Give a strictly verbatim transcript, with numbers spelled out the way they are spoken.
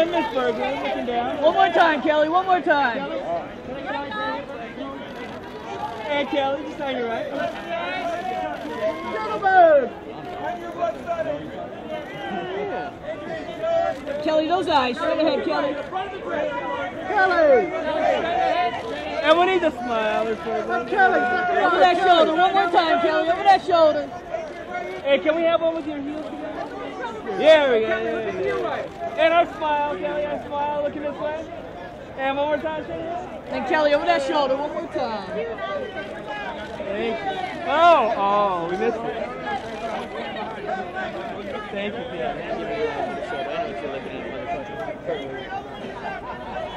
Look at Miss Bergman, looking down. One more time, Kelly. One more time. Kelly. Hey, Kelly, just on your right. Gentlemen! Kelly, those eyes. Straight ahead, Kelly. Kelly! And we need to smile. This Kelly, over that shoulder. One more time, Kelly. Over that shoulder. Hey, can we have one with your heels together? There we go. Yeah, yeah, yeah. And our smile, Kelly, our smile. Looking this way. And one more time, Kelly. And Kelly, over that shoulder. One more time. Thank you. Oh, oh, we missed it. Thank you, Kelly.